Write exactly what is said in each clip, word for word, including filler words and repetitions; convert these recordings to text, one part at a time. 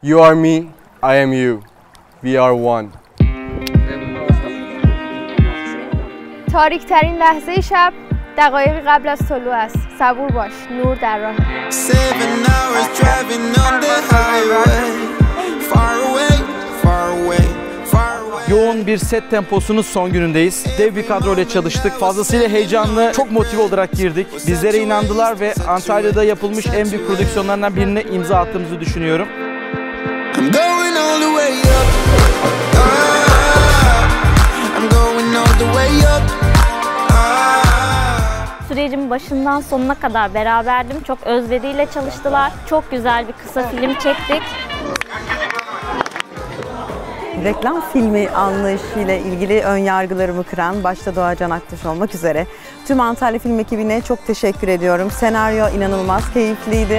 You are me, I am you. We are one. تاریک‌ترین لحظه شب دقایقی قبل از طلوع است. صبور باش، نور در راه. Yoğun bir set temposunun son günündeyiz. Dev bir kadroyla çalıştık. Fazlasıyla heyecanlı, çok motive olarak girdik. Bizlere inandılar ve Antalya'da yapılmış en büyük prodüksiyonlardan birine imza attığımızı düşünüyorum. Sürecin başından sonuna kadar beraberdim. Çok özveriyle çalıştılar. Çok güzel bir kısa film çektik. Reklam filmi anlayışıyla ilgili ön yargılarımı kıran başta Doğacan Aktaş olmak üzere tüm Antalya Film ekibine çok teşekkür ediyorum. Senaryo inanılmaz keyifliydi.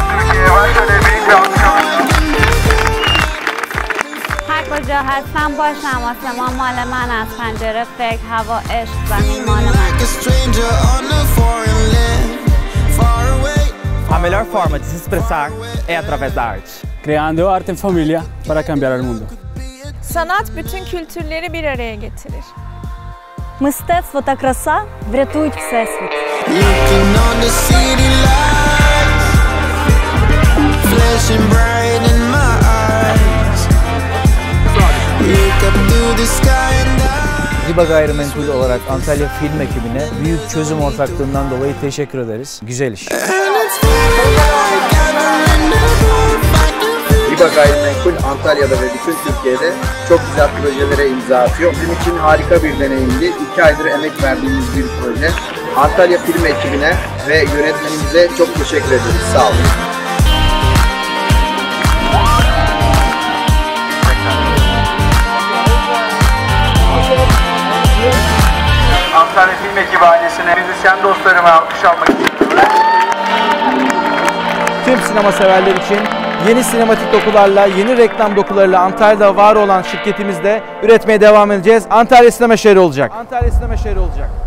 هر کجا هستم باشم آسمان مال من از پنجره فکر هوا عشق زمین مال من. A melhor forma de se expressar é através da arte. Creando arte en familia para cambiar el mundo. Sanat bütün kültürleri bir araya getirir. Мистецтво та краса врятують всесвіт. Riba Gayrimenkul olarak Antalya Film ekibine büyük çözüm ortaklığından dolayı teşekkür ederiz. Güzel iş. Riba Gayrimenkul Antalya'da ve bütün Türkiye'de çok güzel projelere imza atıyor. Bizim için harika bir deneyimdi. İki aydır emek verdiğimiz bir proje. Antalya Film ekibine ve yönetmenimize çok teşekkür ederiz. Sağ olun. Antalya Film ekibi ailesine, müzisyen dostlarıma alkış almak istiyorum. Tüm sinema severler için yeni sinematik dokularla, yeni reklam dokularıyla Antalya'da var olan şirketimizde üretmeye devam edeceğiz. Antalya sinema şehri olacak. Antalya sinema şehri olacak.